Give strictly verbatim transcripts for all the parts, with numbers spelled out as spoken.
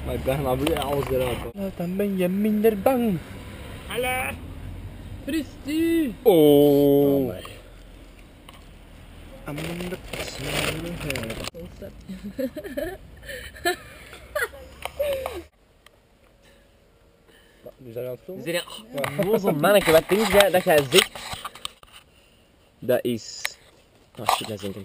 Maar ik ben nou weer alles eruit. Nou, dan ben je minder bang. Hallo! Christy! Oh! Oh my. I'm in the Nu zijn we aan het filmen. Zeg je, mozel manneke, wat denk jij dat jij zegt? Dat is... Oh shit, dat is een kind.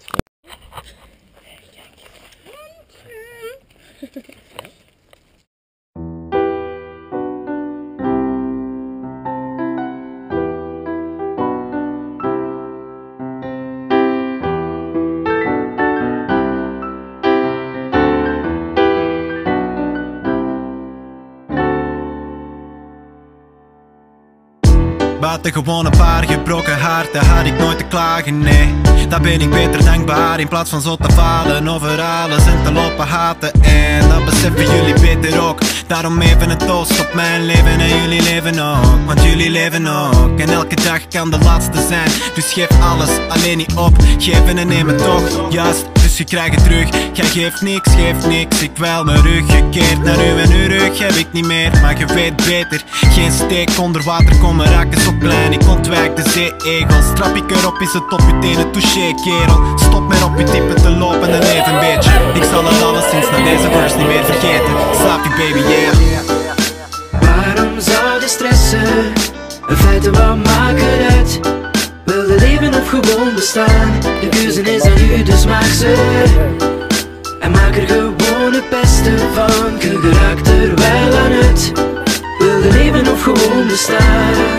Baten gewoon een paar gebroken harten, had ik nooit te klagen, nee. Dan ben ik beter dankbaar in plaats van zo te falen over alles en te lopen haten. En dat beseffen jullie beter ook. Daarom even een toast op mijn leven en jullie leven ook. Want jullie leven ook. En elke dag kan de laatste zijn. Dus geef alles, alleen niet op. Geven en nemen toch, juist. Dus je krijgt het terug. Jij geeft niks, geeft niks. Ik wel mijn rug gekeerd naar u en uw rug heb ik niet meer. Maar je weet beter. Geen steek onder water komen raken zo klein. Ik ontwijk de zee-egels. Trap ik erop is het op je tenen touché, kerel. Stop met op je tippen te lopen en even een beetje. Ik zal het alleszins na deze verse niet meer vergeten. Slaap je baby, yeah. Waarom zou je stressen? In feite, wat maakt het uit? Wil je leven of gewoon bestaan? De keuze is aan u, dus maak ze. En maak er gewoon het beste van. Je geraakt er wel aan uit. Wil je leven of gewoon bestaan?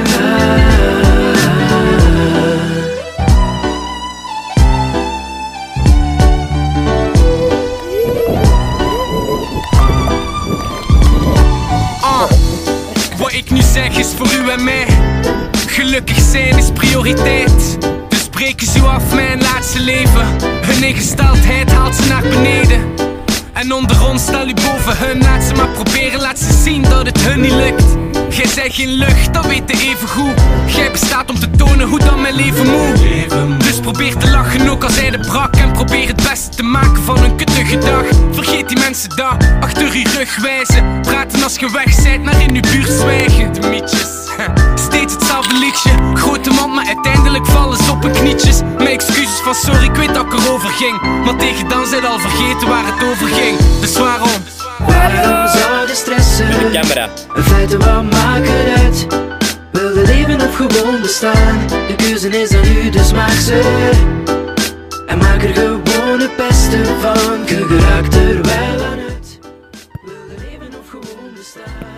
Ah, wat ik nu zeg is voor u en mij. Gelukkig zijn is prioriteit. Dus breken ze af mijn laatste leven. Hun ingesteldheid haalt ze naar beneden. En onder ons stel u boven hun. Laat ze maar proberen, laat ze zien dat het hun niet lukt. Jij zegt geen lucht, dat weet je even goed. Jij bestaat om te tonen hoe dan mijn leven moet. Dus probeer te lachen ook al zijn de brak. En probeer het beste te maken van een kuttige dag. Vergeet die mensen daar, achter uw rug wijzen. Praten als je weg zijt, naar in uw buurt zwijgen. De mietjes, steeds hetzelfde liedje. Grote mond, maar uiteindelijk vallen ze op hun knietjes. Mijn excuses van sorry, ik weet dat ik erover ging. Maar tegen dan zijn al vergeten waar het over ging. Dus waarom? Waarom zou je stressen? Met de camera. In feite, wat maakt het uit? Wil je leven of gewoon bestaan? De keuze is aan u, dus maak ze. En maak er gewoon het beste van. Je geraakt er wel aan uit. Wil je leven of gewoon bestaan?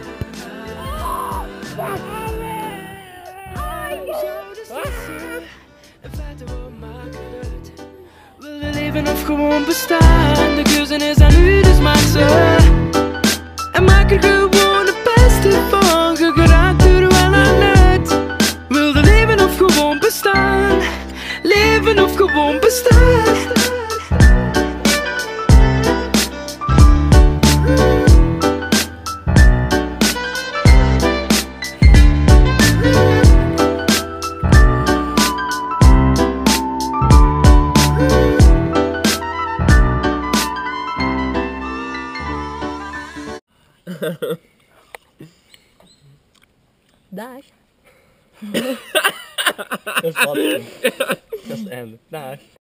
Waarom zou je stressen? In feite, wat maakt het uit? Wil je leven of gewoon bestaan? De keuze is aan u, dus maak ze. En maak er gewoon het beste van. Je geraakt er wel aan uit. Wil je leven of gewoon bestaan? Leven of gewoon bestaan? Dag. Dat is wat. Dat is het einde. Dag.